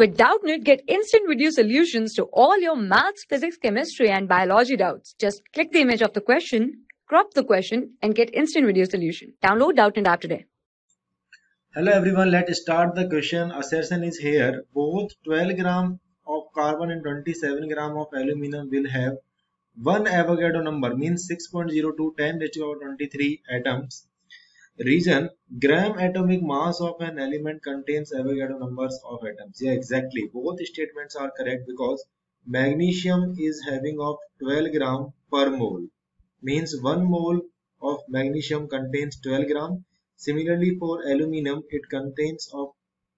With Doubtnut, get instant video solutions to all your maths, physics, chemistry, and biology doubts. Just click the image of the question, crop the question, and get instant video solution. Download Doubtnut app today. Hello everyone, let's start the question. Assertion is here. Both 12 gram of carbon and 27 gram of aluminum will have one Avogadro number, means 6.02 10 raised to the power 23 atoms. Reason: gram atomic mass of an element contains Avogadro numbers of atoms. Yeah, exactly. Both statements are correct because magnesium is having of 12 gram per mole. Means 1 mole of magnesium contains 12 gram. Similarly, for aluminum, it contains of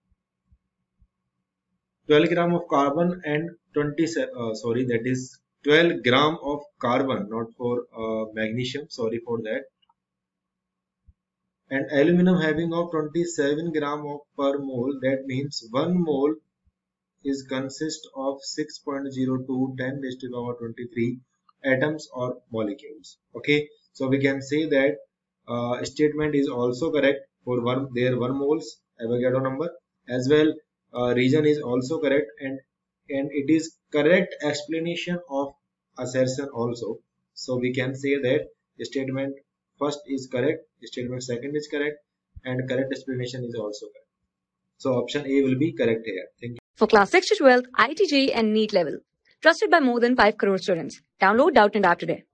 12 gram of carbon and 12 gram of carbon, not for magnesium. Sorry for that. And aluminum having of 27 gram of per mole, that means 1 mole is consist of 6.02 10 raised to the power 23 atoms or molecules. Okay, so we can say that statement is also correct for their 1 moles Avogadro number, as well reason is also correct, and it is correct explanation of assertion also. So we can say that statement first is correct, statement second is correct, and correct explanation is also correct. So option A will be correct here. Thank you. For class 6 to 12, IIT JEE and NEET level. Trusted by more than 5 crore students. Download Doubtnut app today.